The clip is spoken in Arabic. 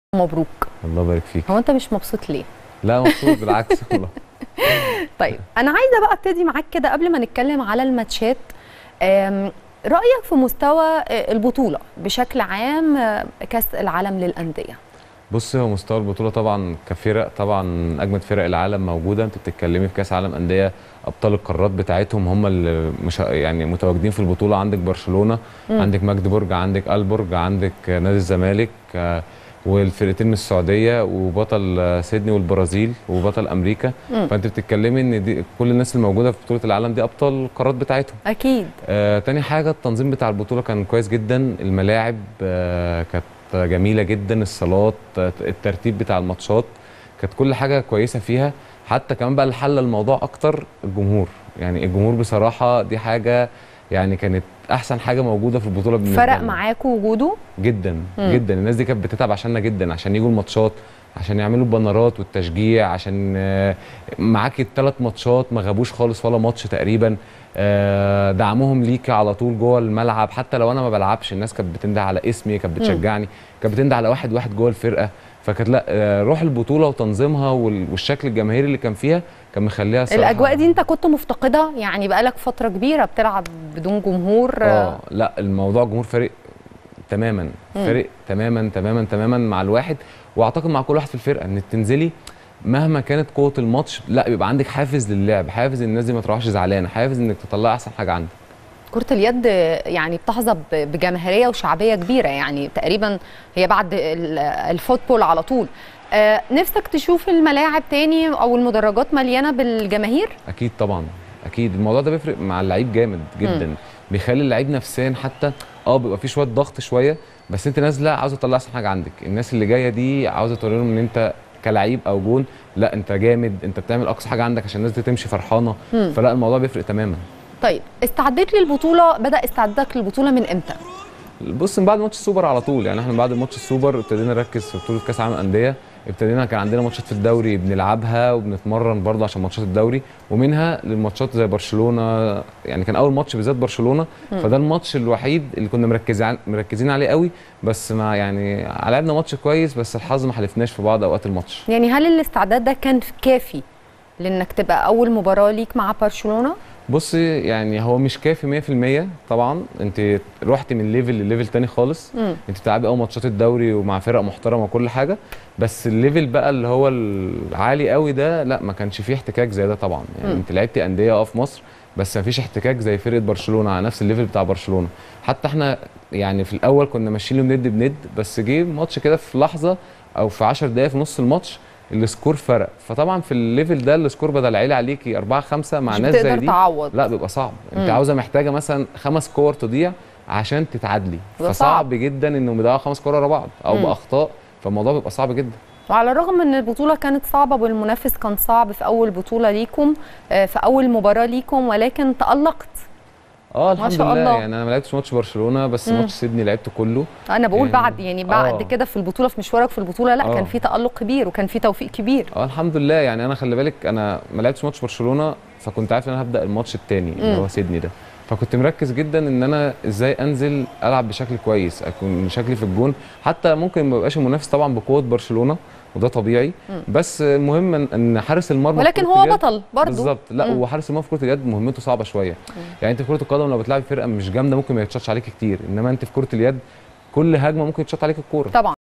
مبروك. الله يبارك فيك. هو انت مش مبسوط ليه؟ لا مبسوط بالعكس والله. طيب انا عايزه بقى ابتدي معاك كده قبل ما نتكلم على الماتشات. رايك في مستوى البطوله بشكل عام، كاس العالم للانديه؟ بص، هو مستوى البطوله طبعا كفرق طبعا من اجمد فرق العالم موجوده. انت بتتكلمي في كاس عالم انديه، ابطال القارات بتاعتهم هم اللي مش يعني متواجدين في البطوله. عندك برشلونه، عندك ماجدبورج، عندك البورج، عندك نادي الزمالك، والفرقتين من السعوديه، وبطل سيدني والبرازيل، وبطل امريكا. فانت بتتكلمي ان دي كل الناس اللي موجوده في بطوله العالم دي ابطال القارات بتاعتهم. اكيد. تاني حاجه، التنظيم بتاع البطوله كان كويس جدا. الملاعب كانت جميله جدا، الصالات، الترتيب بتاع الماتشات، كانت كل حاجه كويسه فيها. حتى كمان بقى اللي حل الموضوع اكتر الجمهور. يعني الجمهور بصراحه دي حاجه يعني كانت احسن حاجه موجوده في البطوله بالنسبه لنا. فرق معاكوا وجوده جدا جدا. الناس دي كانت بتتعب عشاننا جدا، عشان يجوا الماتشات، عشان يعملوا البنرات والتشجيع، عشان معاك الثلاث ماتشات ما غابوش خالص ولا ماتش تقريبا. دعمهم ليك على طول جوه الملعب. حتى لو انا ما بلعبش، الناس كانت بتنده على اسمي، كانت بتشجعني، كانت بتنده على واحد واحد جوه الفرقه. فكانت لا روح البطوله وتنظيمها والشكل الجماهيري اللي كان فيها كان مخليها الصراحه. الاجواء دي انت كنت مفتقدها؟ يعني بقالك فتره كبيره بتلعب بدون جمهور. لا، الموضوع جمهور فارق تماما، فارق تماما تماما تماما مع الواحد. واعتقد مع كل واحد في الفرقه انك تنزلي مهما كانت قوه الماتش، لا بيبقى عندك حافز للعب، حافز الناس دي ما تروحش زعلانه، حافز انك تطلع احسن حاجه عندك. كرة اليد يعني بتحظى بجماهيريه وشعبيه كبيره، يعني تقريبا هي بعد الفوتبول على طول. نفسك تشوف الملاعب تاني او المدرجات مليانه بالجماهير؟ اكيد طبعا، اكيد. الموضوع ده بيفرق مع اللعيب جامد جدا. بيخلي اللعيب نفسيا حتى بيبقى في شويه ضغط شويه، بس انت نازله عاوزه تطلع احسن حاجه عندك. الناس اللي جايه دي عاوزه توري لهم ان انت كلعيب او جون، لا انت جامد، انت بتعمل اقصى حاجه عندك عشان الناس دي تمشي فرحانه. فلا الموضوع بيفرق تماما. طيب استعديت للبطوله، بدا استعدادك للبطوله من امتى؟ بص، من بعد ماتش السوبر على طول. يعني احنا بعد ماتش السوبر ابتدينا نركز في بطوله كاس العالم للانديه. كان عندنا ماتشات في الدوري بنلعبها وبنتمرن برضه عشان ماتشات الدوري، ومنها للماتشات زي برشلونه. يعني كان اول ماتش بالذات برشلونه، فده الماتش الوحيد اللي كنا مركزين عليه قوي. بس ما يعني لعبنا ماتش كويس، بس الحظ ما حلفناش في بعض اوقات الماتش. يعني هل الاستعداد ده كان كافي لانك تبقى اول مباراه ليك مع برشلونه؟ بصي، يعني هو مش كافي 100% طبعا. انت رحتي من ليفل لليفل تاني خالص. انت بتلعبي اول ماتشات الدوري ومع فرق محترمه وكل حاجه، بس الليفل بقى اللي هو العالي قوي ده لا، ما كانش فيه احتكاك زي ده طبعا. يعني انت لعبتي انديه في مصر، بس ما فيش احتكاك زي فرقه برشلونه على نفس الليفل بتاع برشلونه. حتى احنا يعني في الاول كنا ماشيين ند بند، بس جه ماتش كده في لحظه او في 10 دقائق في نص الماتش السكور فرق. فطبعا في الليفل ده السكور بدل عالي عليكي 4-5 مع ناس زي دي تعوض. لا بيبقى صعب. انت عاوزه محتاجه مثلا 5 كور تضيع عشان تتعادلي، فصعب جدا انهم يضيعوا 5 كور ورا بعض او باخطاء. فالموضوع بيبقى صعب جدا. وعلى الرغم ان البطوله كانت صعبه والمنافس كان صعب في اول بطوله ليكم، في اول مباراه ليكم، ولكن تألقت. الحمد لله. يعني انا ما لعبتش ماتش برشلونه، بس ماتش سيدني لعبته كله. انا بقول يعني بعد كده في البطوله، في مشوارك في البطوله، لا كان في تألق كبير وكان في توفيق كبير. الحمد لله. يعني انا خلي بالك، انا ما لعبتش ماتش برشلونه، فكنت عارف ان انا هبدا الماتش الثاني اللي هو سيدني ده. فكنت مركز جدا ان انا ازاي انزل العب بشكل كويس، اكون شكلي في الجون. حتى ممكن ما يبقاش المنافس طبعا بقوه برشلونه، وده طبيعي، بس المهم ان حارس المرمى، ولكن هو بطل برضه. بالظبط. لا وحارس المرمى في كره اليد مهمته صعبه شويه. يعني انت في كره القدم لو بتلعبي فرقه مش جامده ممكن ما يتشطش عليك كتير، انما انت في كره اليد كل هجمه ممكن يتشط عليك الكوره. طبعا.